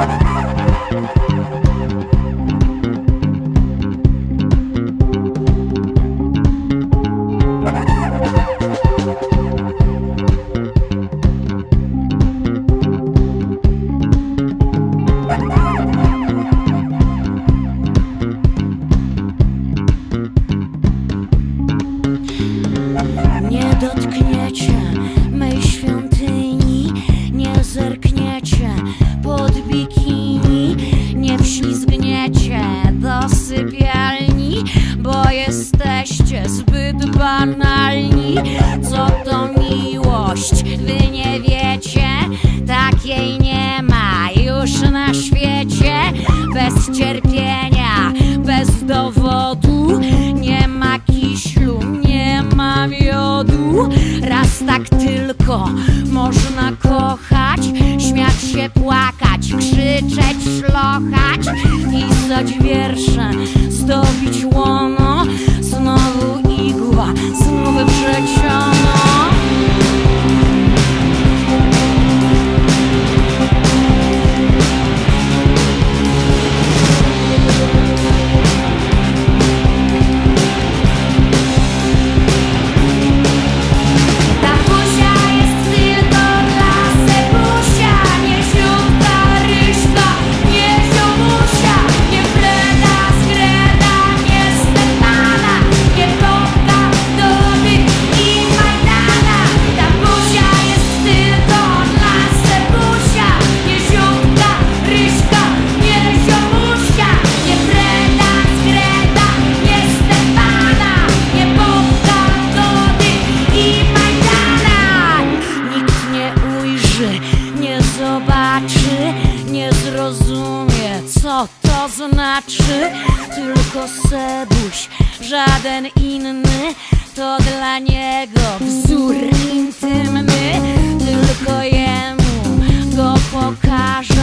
Nie dotkniecie mej świątyni, nie zerkniecie pod bikini, nie wślizgniecie do sypialni, bo jesteście zbyt banalni. Co to miłość? Wy nie wiecie, takiej nie ma już na świecie. Bez cierpienia, bez dowodu, nie ma kiślu, nie ma miodu. Raz tak tylko można kochać, śmiać się, płakać, krzyczeć, szlochać, pisać wiersze, zdobić łono. Znowu igła, znów wrzeciono. Nie zobaczy, nie zrozumie, co to znaczy. Tylko Sebuś, żaden inny, to dla niego wzór intymny. Tylko jemu go pokaże.